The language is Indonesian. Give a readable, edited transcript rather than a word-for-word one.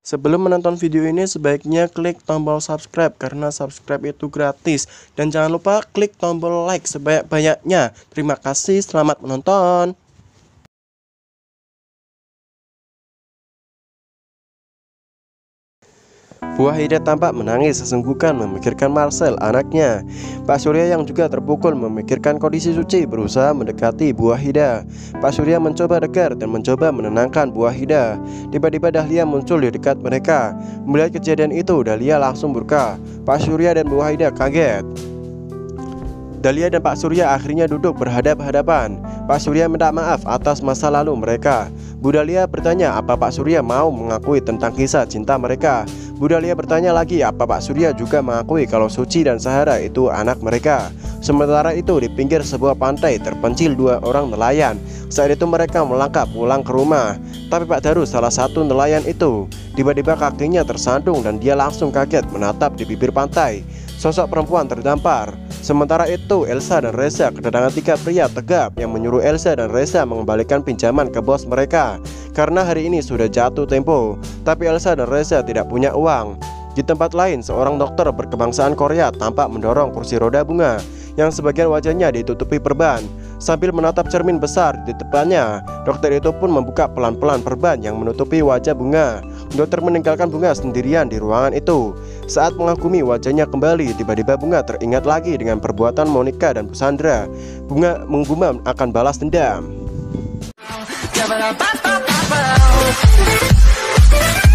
Sebelum menonton video ini sebaiknya klik tombol subscribe karena subscribe itu gratis. Dan jangan lupa klik tombol like sebanyak-banyaknya. Terima kasih, selamat menonton. Bu Wahida tampak menangis sesungguhkan memikirkan Marcel, anaknya. Pak Surya yang juga terpukul memikirkan kondisi Suci berusaha mendekati Bu Wahida. Pak Surya mencoba dekat dan mencoba menenangkan Bu Wahida. Tiba-tiba Dahlia muncul di dekat mereka. Melihat kejadian itu, Dahlia langsung murka. Pak Surya dan Bu Wahida kaget. Dahlia dan Pak Surya akhirnya duduk berhadap-hadapan. Pak Surya minta maaf atas masa lalu mereka. Bu Dahlia bertanya apa Pak Surya mau mengakui tentang kisah cinta mereka. Bu Dahlia bertanya lagi apa Pak Surya juga mengakui kalau Suci dan Sahara itu anak mereka. Sementara itu di pinggir sebuah pantai terpencil dua orang nelayan. Saat itu mereka melangkah pulang ke rumah. Tapi Pak Daru, salah satu nelayan itu, tiba-tiba kakinya tersandung dan dia langsung kaget menatap di bibir pantai. Sosok perempuan terdampar. Sementara itu Elsa dan Reza kedatangan tiga pria tegap yang menyuruh Elsa dan Reza mengembalikan pinjaman ke bos mereka karena hari ini sudah jatuh tempo. Tapi Elsa dan Reza tidak punya uang. Di tempat lain seorang dokter berkebangsaan Korea tampak mendorong kursi roda bunga yang sebagian wajahnya ditutupi perban. Sambil menatap cermin besar di depannya, dokter itu pun membuka pelan-pelan perban yang menutupi wajah bunga. Dokter meninggalkan bunga sendirian di ruangan itu. Saat mengagumi wajahnya kembali, tiba-tiba bunga teringat lagi dengan perbuatan Monica dan Pusandra. Bunga menggumam akan balas dendam.